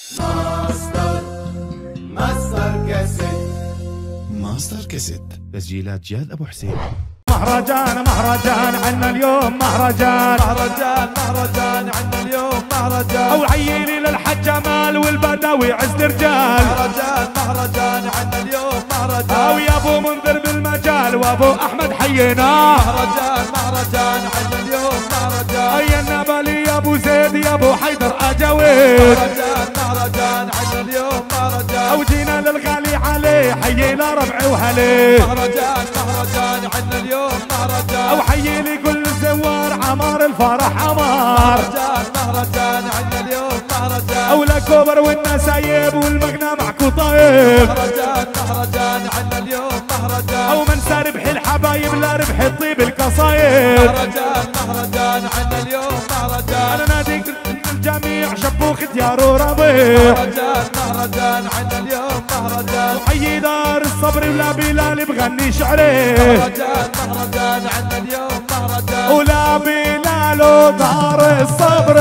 ماستر كاسيت تسجيلات جاد ابو حسين. مهرجان عنا اليوم مهرجان عنا اليوم مهرجان او عيني للحج جمال والبدوي عز رجال. مهرجان عنا اليوم مهرجان او يا ابو منذر بالمجال وابو احمد حينا. مهرجان عنا اليوم مهرجان اي النبلي يا ابو زيد يا ابو حيدر اجاويد. مهرجان عنا اليوم مهرجان او جينا للغالي عليه حيينا ربعي وهلي. مهرجان عنا اليوم مهرجان او حيي لي كل الزوار عمار الفرح عمار. مهرجان عنا اليوم مهرجان او لكوبر والنسايب والمغنى معكو طيب. مهرجان عنا اليوم مهرجان او من ربح الحبايب لا ربح الطيب القصايد. مهرجان عنا اليوم مهرجان انا نادي الجميع شبوخ ديار وربيع. مهرجان عنا اليوم مهرجان وحيي دار الصبر ولا بلال بغني شعري. مهرجان عنا اليوم مهرجان ولا بلال ودار الصبر.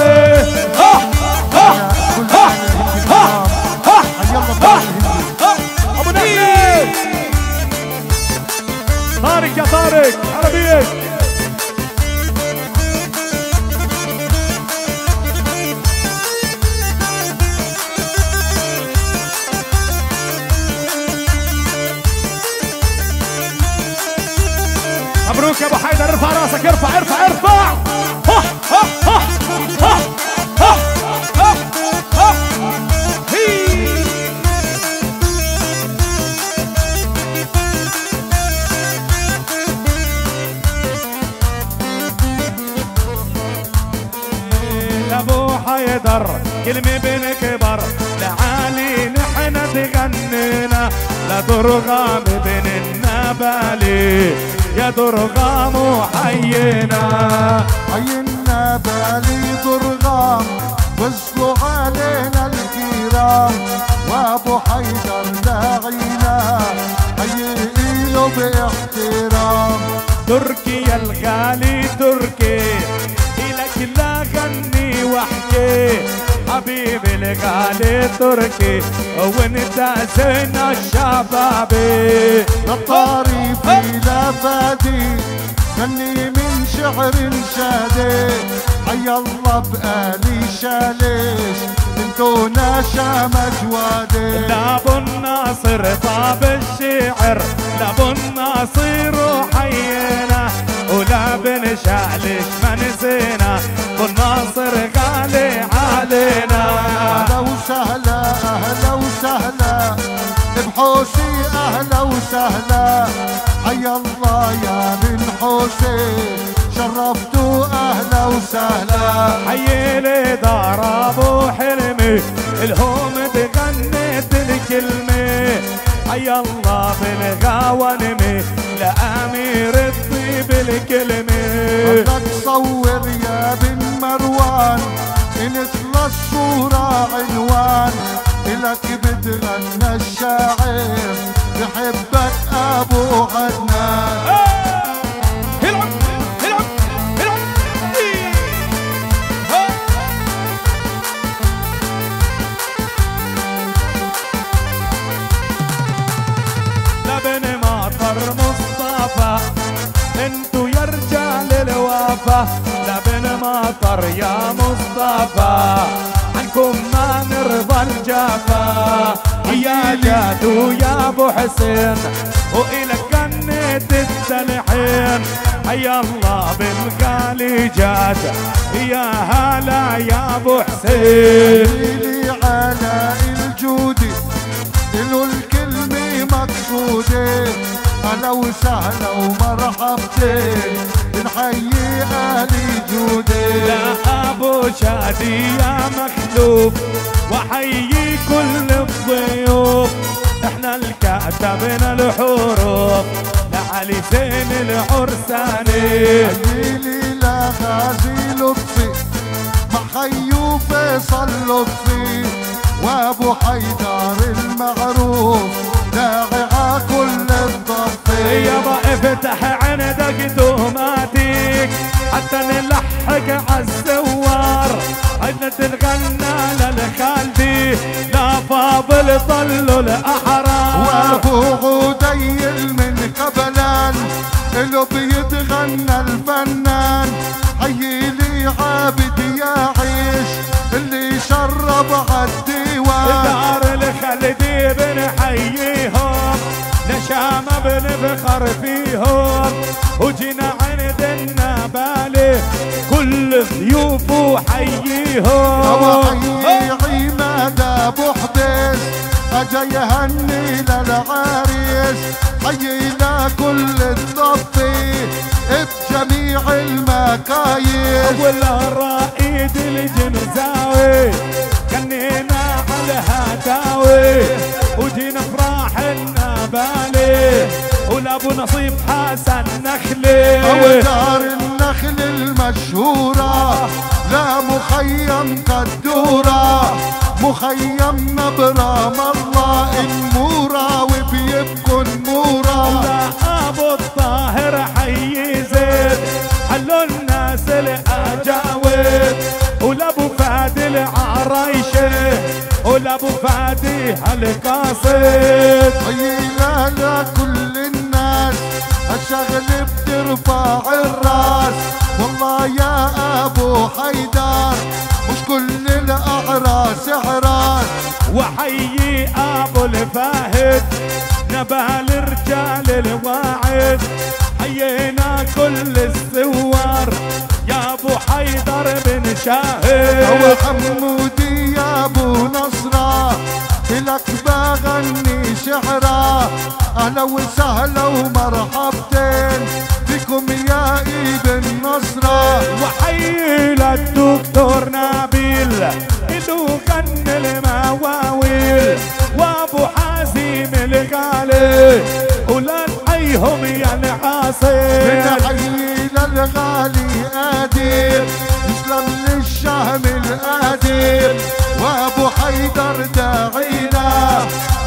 ابو نحلي طارق يا طارق عربيك. مبروك يا ابو حيدر ارفع راسك ارفع ارفع ارفع. ابو حيدر كلمة بين كبر لعالي نحن تغنينا لدرغام بين النبالي يا درغام وحينا. حينا بالي درغام وصلوا علينا الكرام وابو حيدر داعينا حييله باحترام. تركي يا الغالي تركي إلك لا غني واحكي حبيبي الغالي تركي وانت زين الشبابي. نطاري في لفادي غني من شعر شادي حي الله بآلي شاليش انتو ناشا مجوادي. لابو الناصر طاب الشعر لابو الناصر وحينا ولا بن شالش ما نسينا ابو الناصر غالي علينا. اهلا وسهلا اهلا وسهلا بحوسي اهلا وسهلا حي الله يا بن حوسي شرفتوا اهلا وسهلا. حي لي دار ابو حلمي الهوم تغنيت الكلمه حي الله بالغوانمي لامير الطيب الكلمه. بدك تصور يا بن مروان نتلا الصورة عنوان إلك بتغنى الشاعر بحبك أبو عدنان. لبن مطر مصطفى انتو يا رجال الوفا. لبن مطر يا مصطفى عنكم ما نرضى الجفا. يا جاد ويا ابو حسين والك غنيت التلحين حيا الله بالغالي جاد يا هلا يا ابو حسين. لي على الجودي له الكلمة مقصودة أهلا وسهلا ومرحبتين بنحيي أهلي جودي. لا أبو شادي يا مخلوف وحيي كل الضيوف احنا الكاتبنا الحروف لعلي زين العرساني. حييلي لغازي لطفي مع خيو فيصل لطفي وابو حيدر المعروف داعي ع كل الضفي. يابا افتح عندك دوماتيك حتى نلحق عالزوار عدنا تنغنى للخالدي قبل طلوا الأحرار. وابو غديل من قبلان اللي بيتغنى الفنان. حيلي عابد يا عيش اللي شرب عالديوان. دار الخلدي بنحييهم نشامة بنفخر فيهم. وجينا عند النبالة كل ضيوفه حييهم. وحيي عماد ابو حبيس اجا يهني للعريس. حيينا كل الضفي بجميع المكايس. والرائد الجنزاوي كنينا على الهداوي. وجينا افراح النبالي ولابو نصيب حسن نخلي. ودار النخل المشهورة لا مخيم قدورة. مخيم نبرة مرة المورة وبيبكوا نمورة. ابو الطاهر حي زيد حلوا الناس الاجاوب. ولابو فادي العرايشه ولابو فادي هالقاصد. حيينا لكل الناس الشغل بترفع الراس. والله يا ابو حيدر مش كل الاعراس عراس. وحيي ابو الفاهد نبال رجال الواعد. حيينا كل الثوار يا ابو حيدر بن شاهد. وحمودي يا ابو نصرة لك بغني شعرة. اهلا وسهلا ومرحبتين بكم يا ابن نصرة. وحيي للدكتور نبيل اللي غن المواويل. وابو حازم الغالي ولنحيهم يا العاصي. بنحيي للغالي قادر يسلم للشهم القادر. وابو حيدر داعينا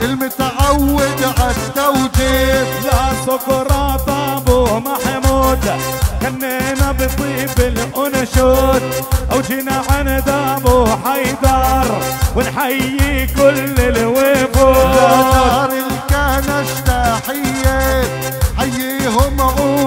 المتعود عالتوجيه. لا سقراط ابو محمود كنينا بطيب الانشود. وجينا عند ابو حيدر ونحيي كل الوفود. دار الكنش تحية حييهم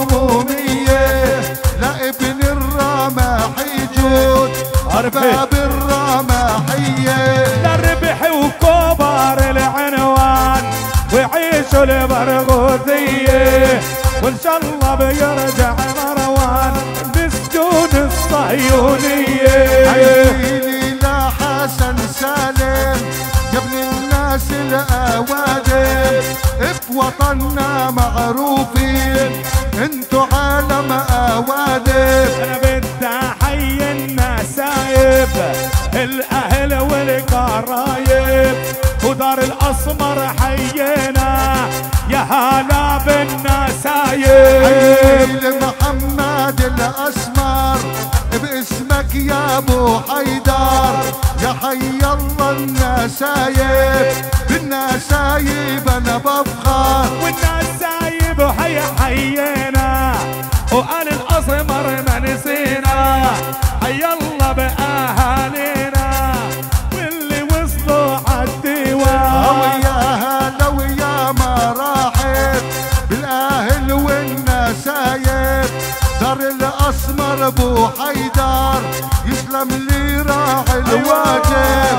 عمومية. لابن الرماحي جود باب الرماحية. للربح وكبر العنوان ويعيشوا البرغوثية. وان شاء الله بيرجع مروان بالسجون الصهيونية. حييلي لحسن سالم يا ابن الناس الاوادم. بوطننا معروفين انتو عالم اوادم. انا بدي احيي النسايب الاهل والقرايب. ودار الاسمر حيينا يا هلا بالنسايب. حيي محمد الاسمر باسمك يا ابو حيدر. يا حي الله النسايب بالنسايب انا بفخر. والنسايب حيينا وقال الاسمر ما نسينا. حي الله باهالينا واللي وصلوا عالديوان. يا هلا ويا مراحب بالاهل والنسايب. دار الاسمر ابو حيدر يسلم لي راعي الواجب.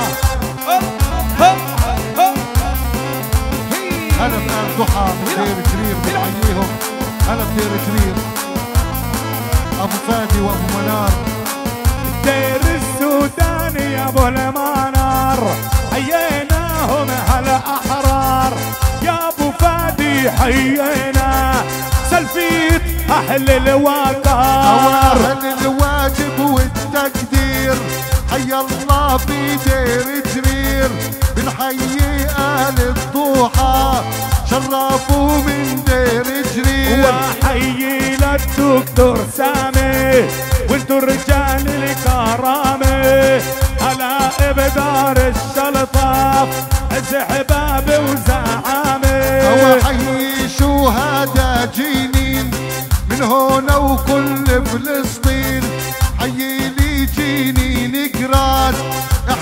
هلا بآل ضحى بدير كرير بنحييهم. هلا بدير كرير ابو فادي وابو منار. دير السودان يا ابو المنار حييناهم هلا احرار. يا ابو فادي حيينا سلفيت اهل الوقار. اهل الواجب والتقدير. حي الله في دير جرير بنحيي آل الضحى شرفوا من دير جرير. وحيي للدكتور سامي وانتو رجال الكرامة. هلا بدار الشلطة زحبابي وزعامي. وحيي شهداء جنين من هنا وكل فلسطين. حيي لي جنين قراس احنا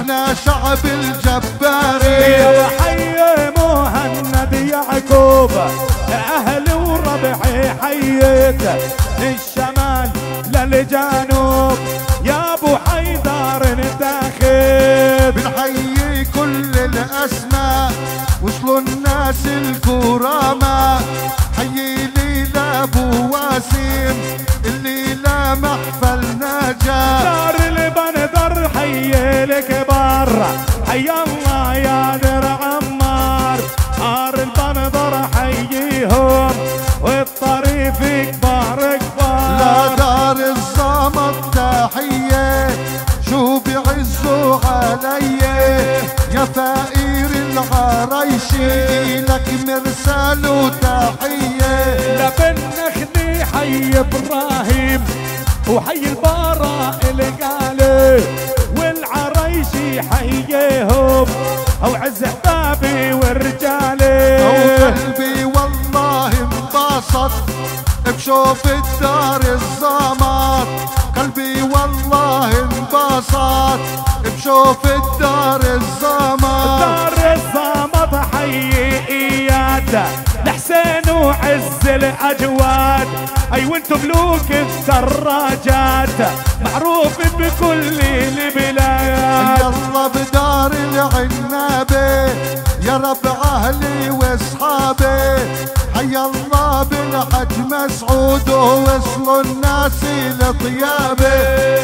احنا شعب الجبارين. يا حي مهند يعقوب اهلي وربعي حيك الشمال للجنوب يا ابو حيدر انتخب. بنحيي كل الاسماء وصلوا الناس الكرامة. حيي لي لابو واسيم الليلة محفلنا جاء. دار البندر حي الكبار حي الله يا در عمار. دار البندر حييهم والطريف كبار كبار. لا دار الصمد تحية شو بيعزوا علي يا فقير العرايشي لك مرسال وتحية. لبن نخلي حي ابراهيم وحي البراء القالي والعرايشي حييهم او عز احبابي ورجالي. او قلبي والله انبسط بشوف الدار الزمط. قلبي والله انبسط بشوف الدار الزمط. دار الزمط حي اياد لحسين وعز الاجواد. اي وانتم ملوك الدراجات معروف بكل البلاد. يلا بدار العنابة يا رب اهلي واصحابي. حي الله بالحج مسعود ووصلوا الناس لطيابه.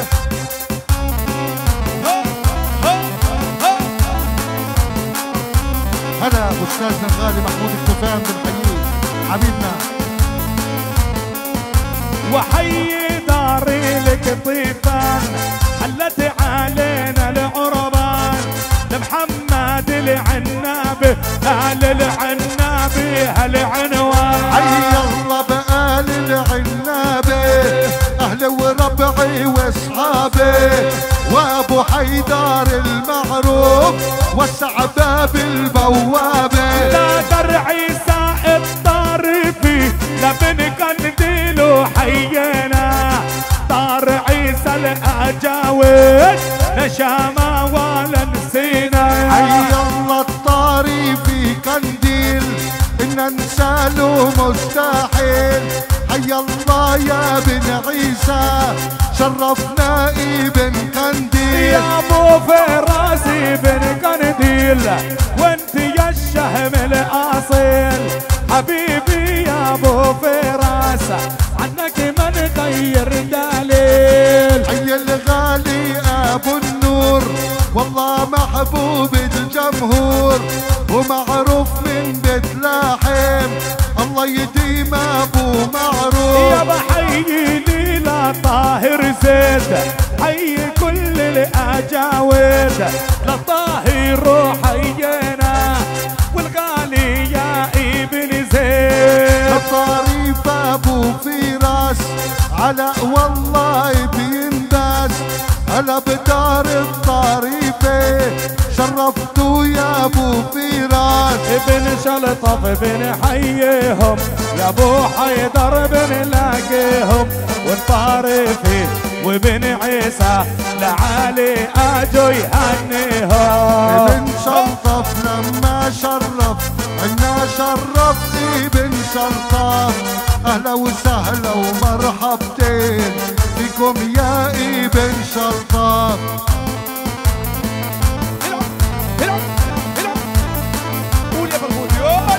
هلا استاذنا الغالي محمود التفاهم بنحييه حبيبنا. وحي دار القطيفان حلت علينا العربان لمحمد العنابي اهل العنابي هالعنوان. حي الله بآل العنابة اهلي وربعي واصحابي وابو حيدر المعروف وسع باب البوابة. لا درعي سائب طارفي لبن قنديل حينا. دار عيسى الاجاوز نشامة ولا نسينا. حي الله الطارفي قنديل ان ننساله مستحيل. حي الله يا بن عيسى شرفنا ابن قنديل. يا ابو فراسي بن قنديل وانت يا الشهم الاصيل. حبيبي يا ابو فراس عنك ما نغير دليل. حي الغالي ابو النور والله محبوب الجمهور ومعروف من بيت لاحم. الله يديم ابو معروف. يا بحيي لي لا طاهر زيد حي كل الاجاود. لا طاهر حينا والغالي يا ابن زيد. الطريف ابو فراس علاء والله بينداس. هلا بدار الطريفة شرفتوا يا ابو فراس. ابن شلطف ابن حيهم يا ابو حيدر بن لاقيهم والطارفي وابن عيسى لعلي اجوا يهنيهم. ابن شلطف لما شرف عنا شرف ابن شلطف. اهلا وسهلا ومرحبتين فيكم يا ابن شلطف. قول يا برغوثيون.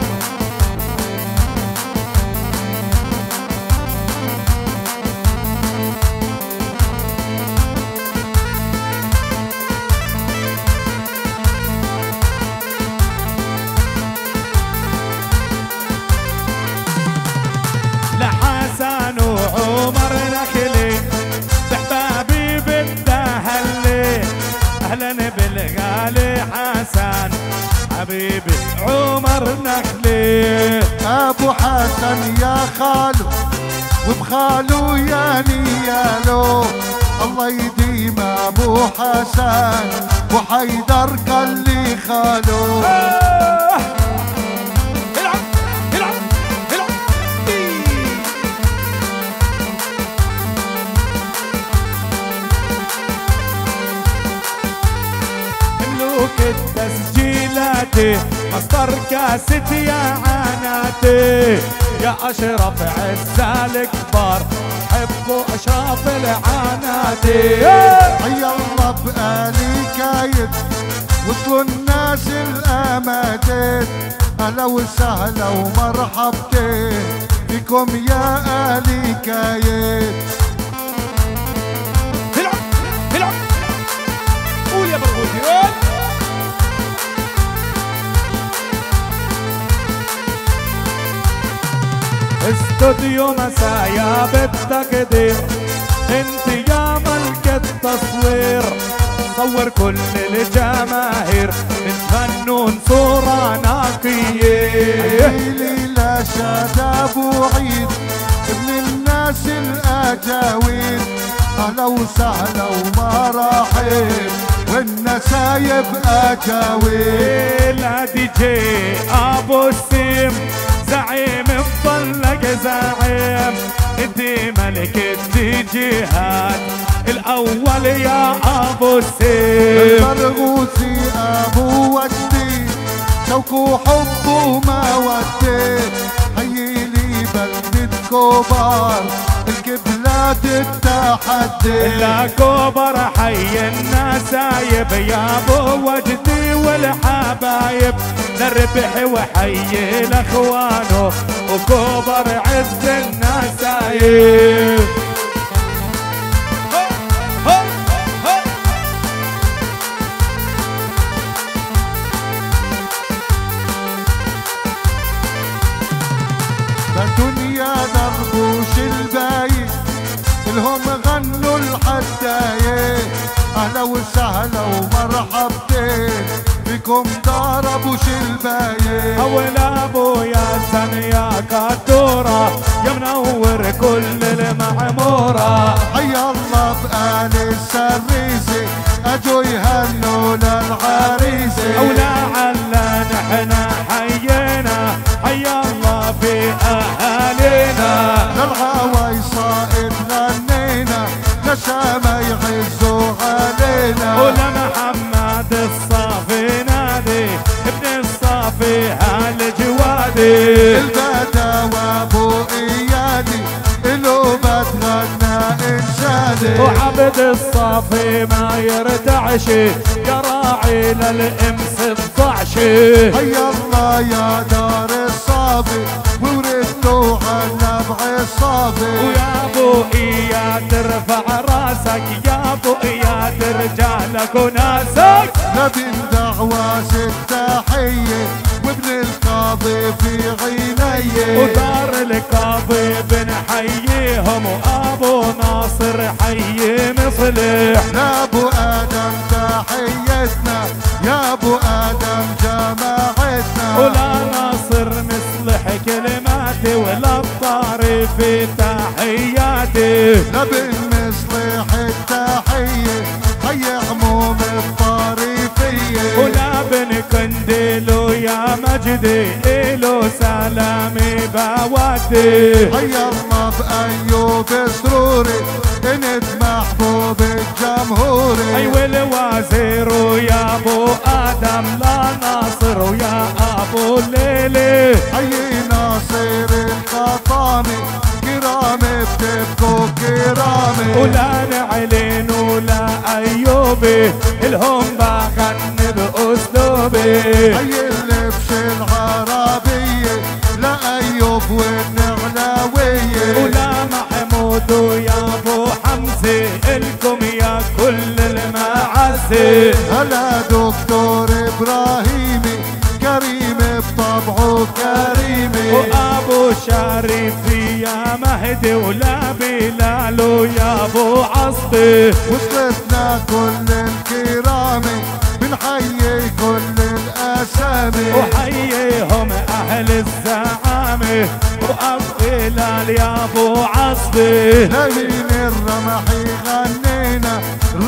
لحسن وعمر نخلي بحبابي بالدهلي. اهلا بالغالي حسن حبيبي عمر نخلي. ابو حسن يا خالو وبخالو يا نيالو. الله يديم ابو حسن وحيدر قال لي خالو. العب العب العب. تسجيلاتي مصدر كاسة يا عناتي يا أشرف عز الكبار حبوا أشراف العناتي حيا الله بآلي كايد وصلوا الناس الأماتين أهلا وسهلا ومرحبتين بكم يا آلي كايد العب العب قول يا برغوثي قول استوديو مسايا بالتقدير انت يا ملك التصوير صور كل الجماهير من فنون صورة نقية ليلى شاداب وعيد ابن الناس الأجاويد أهلا وسهلا ومراحب والنسايب أجاويد لا دي جي أبو السيم زعيم مطلق زعيم انتي ملك الديجيهات الأول يا أبو السيم البرغوثي أبو وجدي شوق وحب ومودة هيلي بلدة كوبار الكبلات التحدي لا كوبر حي النسايب يا ابو وجدي والحبايب للربح وحي الاخوانه وكوبر عز النسايب بالدنيا دربوش الباين الهم غنوا الحداية أهلا وسهلا ومرحبتين بكم دار أبو شلباية أول أبو ياسن يا كاتورة يا منور كل المعمورة حيا الله بآل السريسي أجوا يهنوا للعريسي ولعل نحنا حيينا حيا الله في أهالينا للهوى صائد غنينا لشامة يعزوا علينا ولمحمد الصافي نادي ابن الصافي هالجوادي البدا وابو ايادي الو بتغنى انشادي وعبد الصافي ما يرتعش يا راعي للام 16 حيا الله يا دار الصافي ووردتوا عنا بعصافي ويا ابو اياد ترفع راسك يا ابو اياد رجالك وناسك نبي دعوة التحية وابن القاضي في عيني ودار القاضي بنحييهم وابو ناصر حي مصلح يا ابو ادم تحيتنا يا ابو ادم جماعتنا ولا ناصر مصلح كلماتي ولا الطاري في تحياتي نبي المصلح التحية حي عموم الطريفية ولا بن كنديلو يا مجدي إلو سلامي بواتي حيا الله بأيوب سروري انت محبوب الجمهوري أي والوزير ويا أبو آدم لا ناصر ويا أبو الليلي حي ناصر القطامي كرامي بتبكوا كرامي ولا نعلين ولا أيوبي الهم بغني بأسلوبي حي اللبش العربية لا أيوب والنعلاوية ولا محمود ويا أبو حمزة الكم يا كل المعزة هلا دكتور إبراهيمي كريم بطبعه كريمي وابو شريف يا مهدي ولا بلال ويا ابو عصبي وصلتنا كل الكرامي بنحيي كل الأسامي وحييهم اهل الزعامه وابو بلال يا ابو عصبي لمين الرمحي غنينا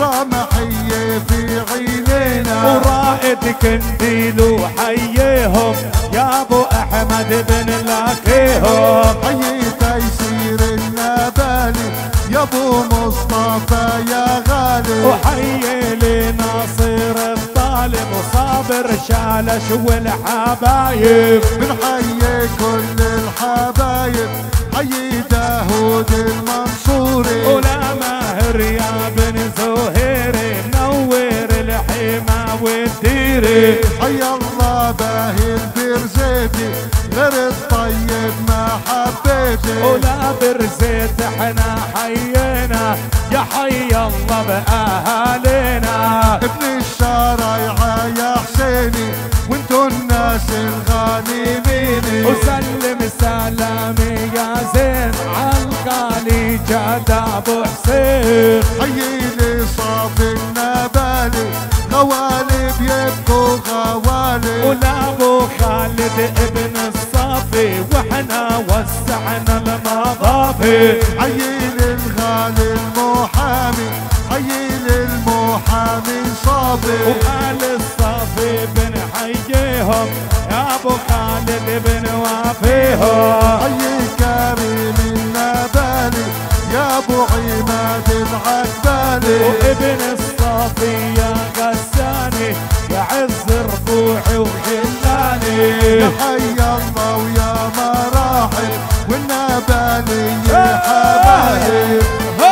رمحية في عينينا ورائد كنديل وحييهم يا ابو احمد بن لاقيهم حي تيسير النبالي يا ابو مصطفى يا غالي وحيي لي ناصر الطاري سالم وصابر شالش والحبايب بنحيي كل الحبايب، حيي داود المنصوري ولا ماهر يا بن زهيري منور الحما والديري. حي الله باهي البرزيتي غير الطيب ما حبيتي ولا برزيت احنا حيينا يا حي الله بأهالينا. ابن الشرايعة يا حسيني وانتو الناس الغانمين، وسلم سلامي يا زين عالقالي جاد ابو حسين. حييلي صاف النبالي غوالي بيبكوا غوالي، ولا ابو خالد ابن الصافي واحنا وسعنا المضافي. حييلي الغالي المحامي، حييلي المحامي صافي، وآل الصافي بنحييهم يا ابو خالد بن وافيهم. حيي كريم النبالي يا ابو عماد العقبالي، وابن الصافي يا غساني يا عز ربوعي وخلاني. يا حي الله ويا مراحل والنبالي يا حبايب.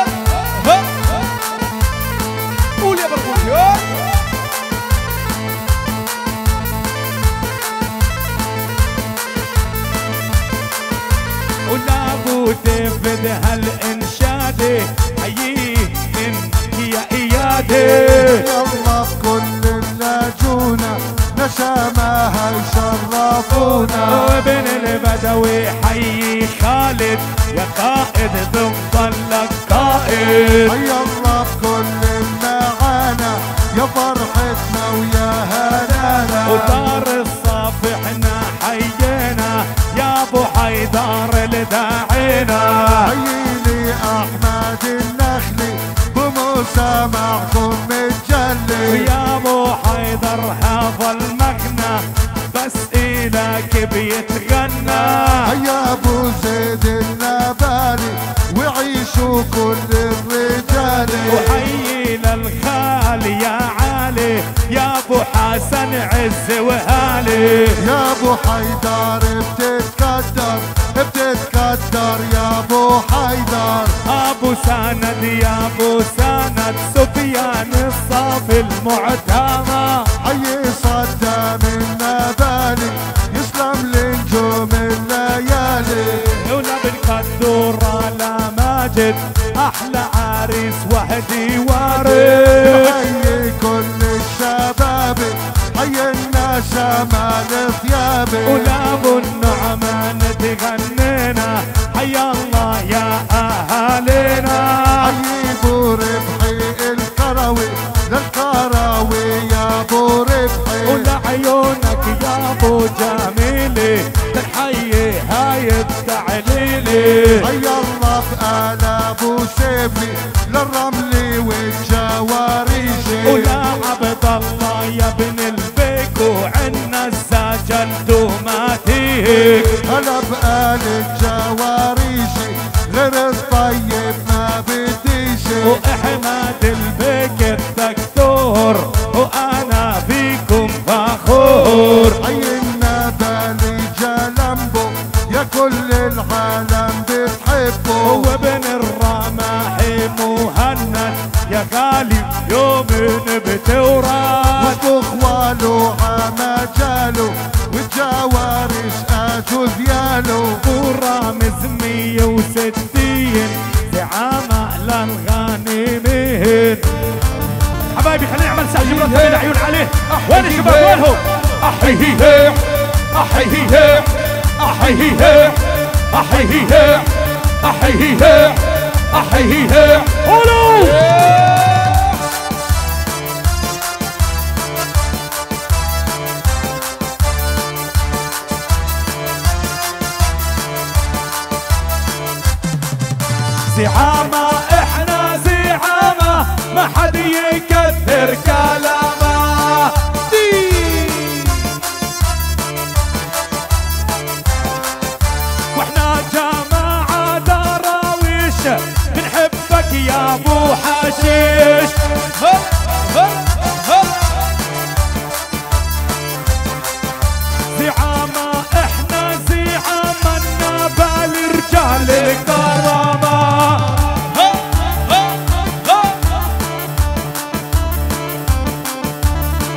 قول يا بربوش. ونابو تفد هالانشادي حييه منك يا ايادي. يلا بكل اللاجونة نساماها يشرفونا، وابن البدوي حيي خالد يا قائد بنضلك قائد. حي الله بكل المعانا يا فرحتنا ويا هنانا، ودار الصافي احنا حيينا يا ابو حيدر الداعينا. حييلي احمد النخلي بموسى معكم متجلي، ويا ابو حيدر هذا المغنى بس إلك بيتغنى. يا ابو زيد النبالي وعيشوا كل الرجال، وحيي للخال يا عالي يا ابو حسن عز وهالي. يا ابو حيدر بتتقدر يا ابو حيدر، ابو سند يا ابو سند سفيان الصافي المعتمى. حي صدام النبالي يسلم لنجوم الليالي، ولا بالقدور على ماجد احلى عريس وهدي وارث. حي كل الشباب حي الناس مال ثيابي، ولا ابو النعمان تغنينا حي الله يا اهالينا. حي ابو ربحي القروي للقراوي يا ابو ربحي، ولا عيونك يا ابو جميلي تنحيي هاي التعليلي. حي الله بآل ابو سيفي للرملي والجواريشي، ولا عبد الله يا ابن البيكو عنا سجلتو ما تيك. هلا بآل الجواريشي غير الطيب ما بديشي، واحمد البيك الدكتور وانا فيكم فخور. حي النبالي جلمبو يا كل العالم بتحبه، وابن الرماحي مهند يا غالي يوم بتوراد. واخواله عمجاله والجوارش اجوا ذياله، ورامز 160 زعامة للغانمين. حبايبي خلينا نعمل ساعة جملة من عيون عليه. وين الشباب وينهم؟ أحييه أحييه أحييه أحييه أحييه أحييه. قولوا زعامة احنا زعامة ما حد يكثر كلامه. واحنا جماعة دراويش بنحبك يا ابو حشيش.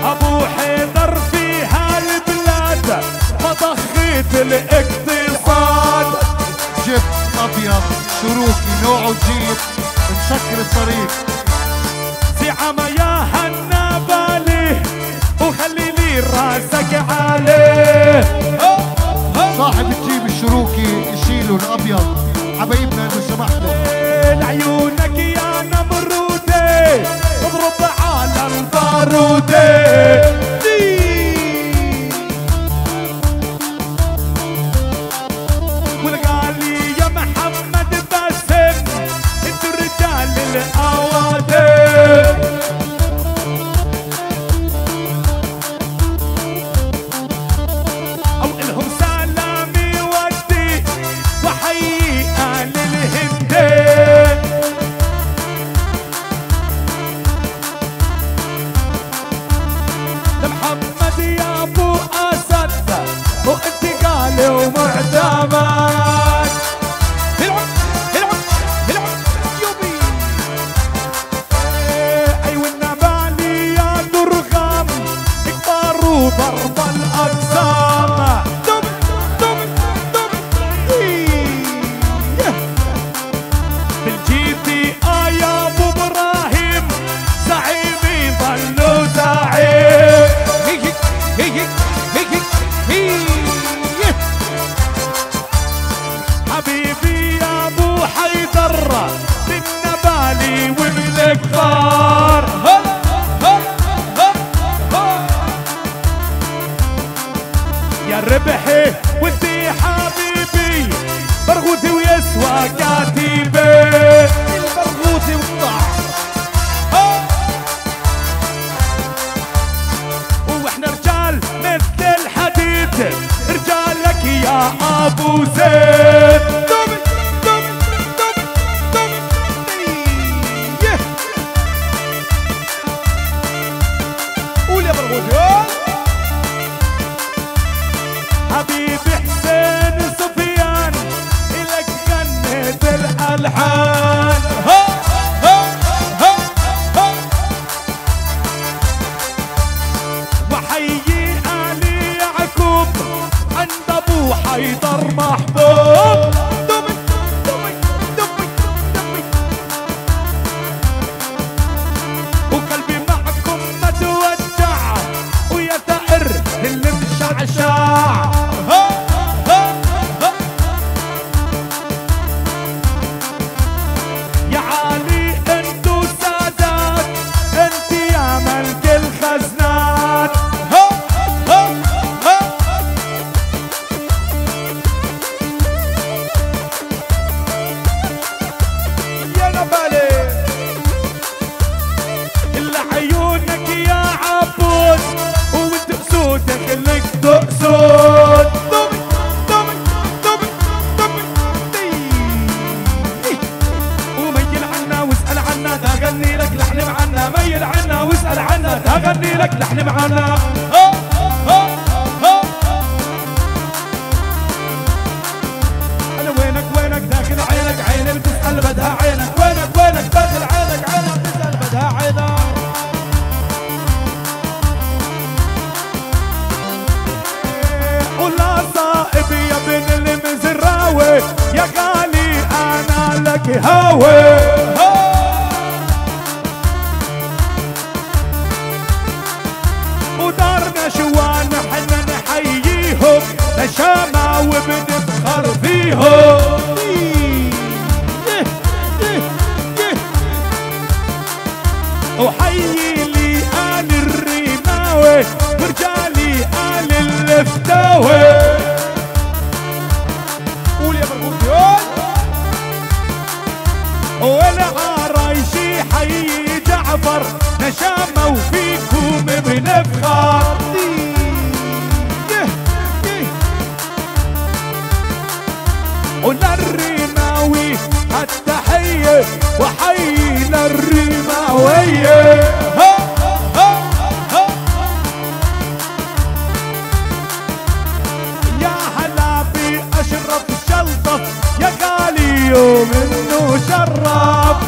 ابو حيدر في هالبلاد مضخيت الاقتصاد. جبت ابيض شروكي نوعه جيب مسكر الطريق. زعما يا هالنبالي وخلي لي راسك عليه. صاحب الجيب الشروكي يشيلوا الابيض حبايبنا لو سمحتوا. لعيونك يا نمرودي اضرب على البارودي. والغالي يا محمد باسم انتو الرجال الاوادم. او الهم سلامي ودي وحيي اهل الهندي. محمد يا ابو اسد وانتقالي ومعتمد. العب العب العب يوبي. ايوه النبالي يا درغام كبار وضرب الاقسام. دم دم دم بالجيتي يا ابو ابراهيم زعيمي ظلوا زعيم. حبيبي يا ابو حيدر بالنبالي وبالكبار. يا ربحي ودي حبيبي برغوثي ويسوى كاتبي. البرغوثي والطاع واحنا رجال مثل الحديد رجالك يا ابو زيد. دم دم دم دم قول يا برغوثي. حبيبي حسين سفيان إلك غنيت الألحان. وحيي آل يعقوب عند أبو حيدر محبوب. دمي دمي دمي دمي وقلبي معكم متوجع ويا دائر اللي مشعشع. يا علي انتو سادات انت يا ملك الخزنات. يا نبالي اللي عيونك يا عبود وانت اسودك لك تقصد. دمي دمي دمي دمي وميل عنا واسأل عنا تغني لك لحن معنا. ميل عنا واسأل عنا تغني لك لحن معنا. انا وينك وينك داخل عينك عين بتسأل بدها عينك. وينك وينك داخل عينك عينك بتسأل بدها عينك. ولا صائب يا ابن المزراوي يا غالي انا لك هاوي. ودارنا شوان حنا نحييهم نشامة وبنفخر فيهم. وحيي لي آل الرماوي ورجالي آل الفتاوي. قول يا برغوثي. والعرايشي حيي جعفر نشامة وفيكم بنفخر. وللرماوي التحية وحيي للرماوية. يا هلا بأشرف شلطف يا غالي يوم انه شرف.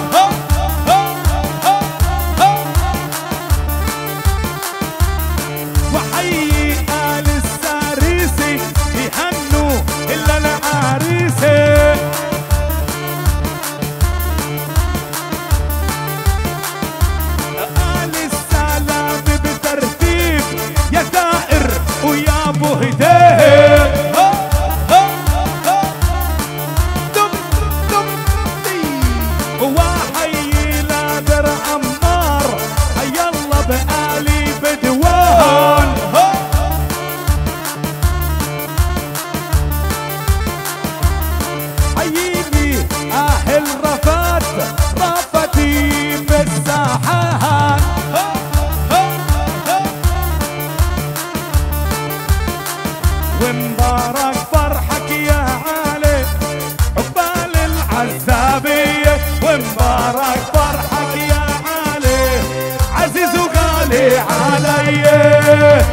علي.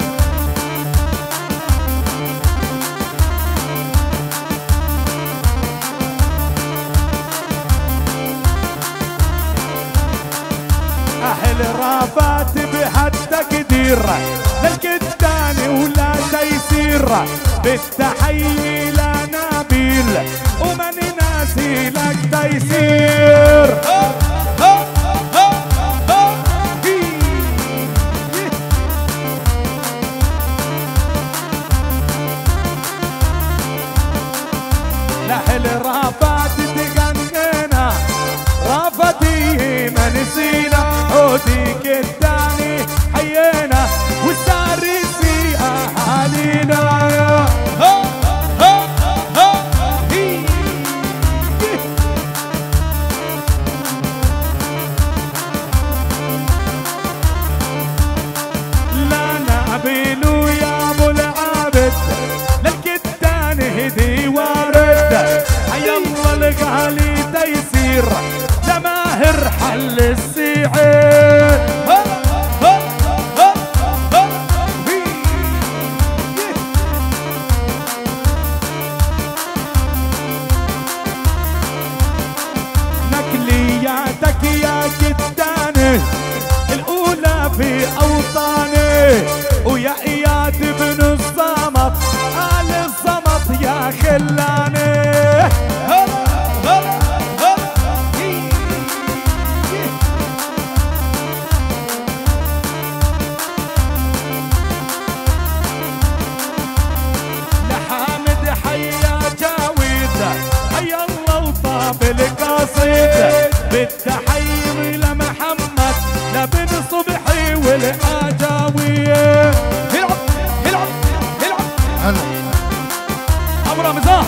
أهل رافات بحد تقدير للكتاني ولا تيسير، بالتحيي لنبيل ومن ناسي لك تيسير. لأهل رافات تغنينا رافتي ما نسينا، عوديك الثاني حيينا والساري في أهالينا. لا نعبيل يا أبو العابد للكتاني هدي وارد، حي الله الغالي تيسير جماهر حل السعيد. نكلياتك يا جداني الأولى في أوطاني، ويا إياد بن الصمت آل الصمت يا خلاني. لحامد حيا جاويد حي الله وطاب القصيد، بالتحيي لمحمد لبن صبحي والآجاوية. العب العب العب هلا أبو رمزان.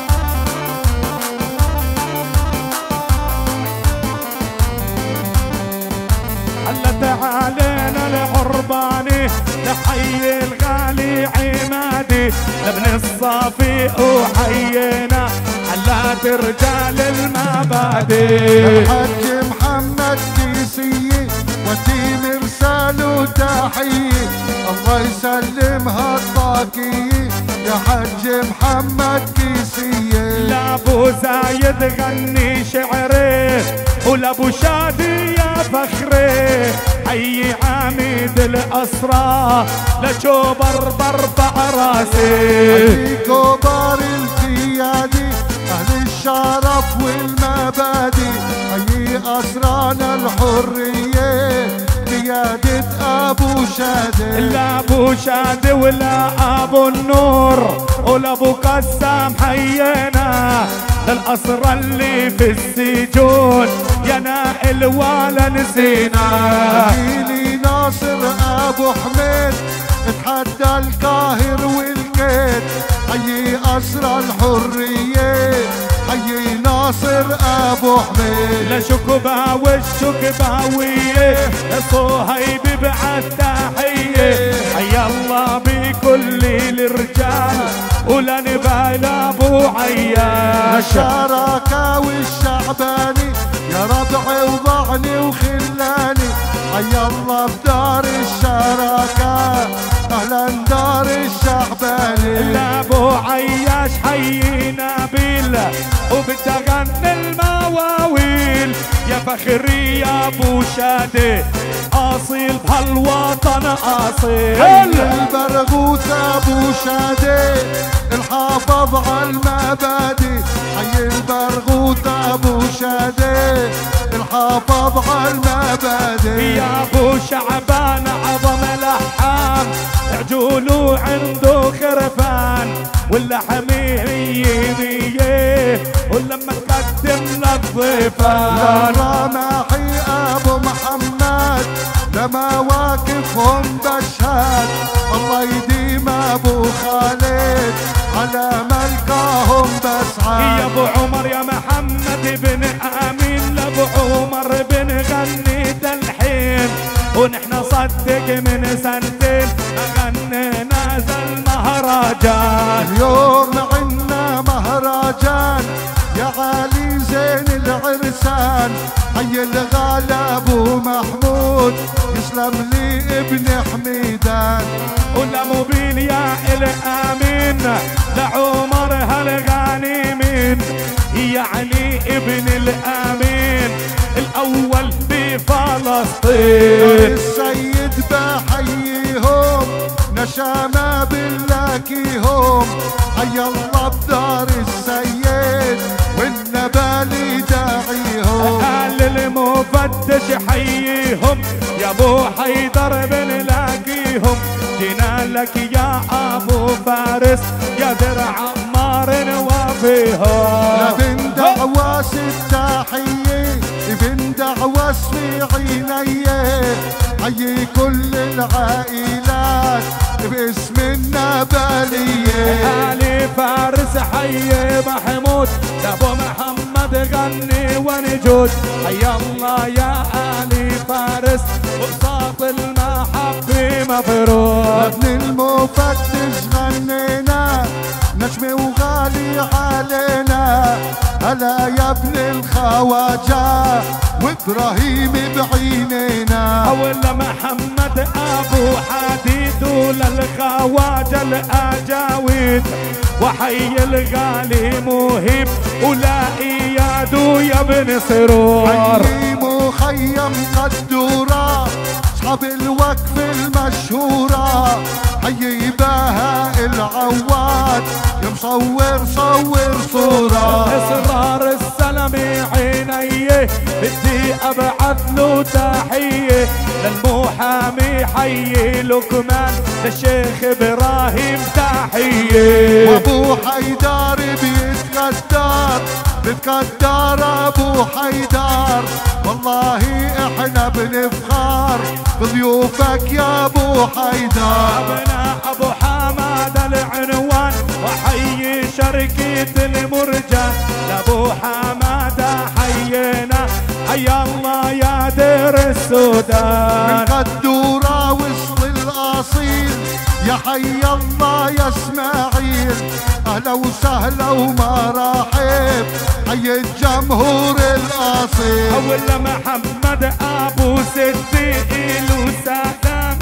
هلا تعالينا العرباني نحيي الغالي عمادي لابن الصافي وحيينا حلات رجال المبادئ. الحاج محمد كيسية ودي مرسال وتحية، الله يسلمها الطاقية يا حاج محمد كيسية. لابو زايد غني شعري ولابو شادي يا فخري، حي عميد الأسرى لجوبر برفع راسي. حي كبار القيادي أهل الشرف والمبادئ، حي أسرانا الحرية قيادة أبو شادي. لا أبو شادي ولا أبو النور ولا أبو قسام حيينا للأسرى اللي في السجون يا نائل ولا نسينا. حي ناصر أبو حميد اتحدى القاهر والكيد، حي أسرى الحرية حي ناصر أبو حميد. لشكبة والشكباوية صهيب بعد تحية، حي الله بكل الرجال ولا نبال أبو عياش. الشراكة والشعباني يا ربعي وضعني وخلاني، حي الله بدار الشراكة أهلا دار الشعباني. لابو عياش حي نبيل وبتغني المواويل يا فخري يا ابو شادي اصيل بهالوطن اصيل. البرغوث ابو شادي الحافظ على المبادئ، حي البرغوث ابو شادي الحافظ على المبادئ. يا ابو شعبان عظم لحام عجوله عنده خرفان واللحم هي ولما تقدم للضيفان. رماحي ابو محمد لمواقفهم بشهد، الله يديم ابو خالد على ملقاهم بسعد. يا ابو عمر يا محمد بن امين لابو عمر بن غني الحين، ونحن صدق من سنتين غنينا ذا المهرجان. اليوم عنا مهرجان يا علي زين العرسان، حي الغالي ابو محمود يسلم لي ابن حميدان. والموبيل يا الامين لعمر هالغانمين يعني ابن الامين الاول بفلسطين. السيد بحييهم نشامة باللاكيهم حي الله بدار السيد والنبالي داعيهم. قال المفتش حييهم يا ابو حيدر بنلاقيهم جينا لك يا ابو فارس يا درع عمار نوافيهم. لبن دعواس التحية ابن دعواس في عينيه حيي كل العائلات باسم النبالية. آل فارس حي محمود لابو محمد غني ونجود حي الله يا آل فارس وبساط المحبة مفروض. ابن المفتش غنينا نجمي وغالي علينا هلا يا ابن الخواجة وابراهيم بعينينا. اول محمد ابو حديد وللخواجة الاجاويد وحي الغالي مهيب ولا اياد يا ابن سرور. حي مخيم قدورة اصحاب الوقف المشهورة حي بهاء العواد يا مصور صور صورة. اصرار السلام عينيه بدي ابعث له تحيه للمحامي حي لقمان للشيخ ابراهيم تحيه. وابو حيدر بيتقدر ابو حيدر والله احنا بنفخر بضيوفك يا ابو حيدر. ابناء ابو حماد العنوان وحي شركة المرجان لابو حماد حينا حي الله يا دير السودان. من قدورة وسط الاصيل يا حي الله يا اسماعيل اهلا وسهلا ومراحب حي الجمهور الاصيل. اول محمد ابو ستي وسلام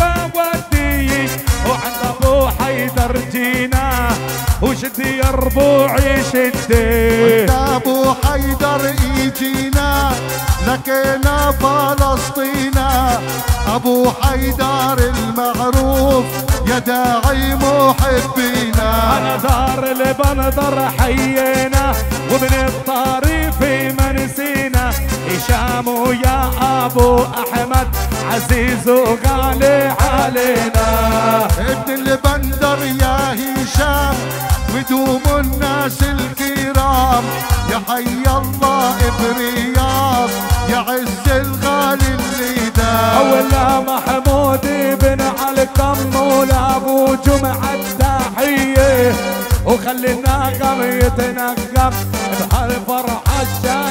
بودي وعند ابو حيدر جينا وشدي يا ربوعي شدي. وانت ابو حيدر ايجينا لكينا فلسطينا ابو حيدر المعروف يا داعي محبينا. انا دار البندر حيينا ومن الطريف ما نسينا هشام يا ابو احمد عزيز وغالي علينا. ابن البندر يا هشام ودوم الناس الكرام يا حي الله برياض يا عز الغالي اللي دام. اول محمود بن علقم ولابو جمعة التحية وخلي النغم يتنغم بهالفرحة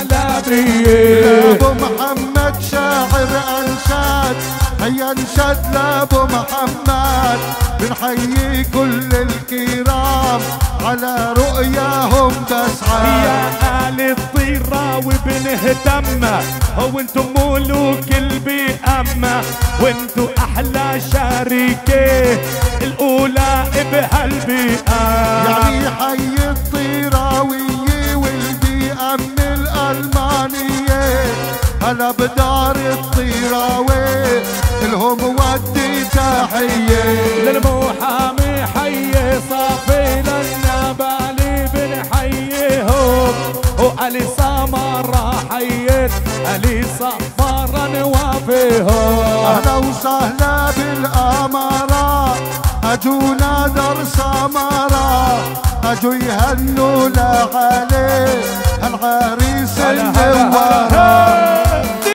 الشلبية. ابو محمد شاعر انشاد هيا انشد لابو محمد بنحيي كل الكرام على رؤياهم تسعى. يا آل الطيرة وبنهتم وانتم ملوك البيئة وانتم احلى شريكة الاولى بهالبيئة. يعني حي الطيراوية والبيئة من الألمانية هلا بدار الطيراوي الهم ودي تحية. للمحامي حي صافي للنبالي بنحييهم وعلي سمرة حيت علي صفارة نوافيهم. أهلا وسهلا بالأمارة أجونا در سمرة أجوا يهنوا لعلي العريس المنورة.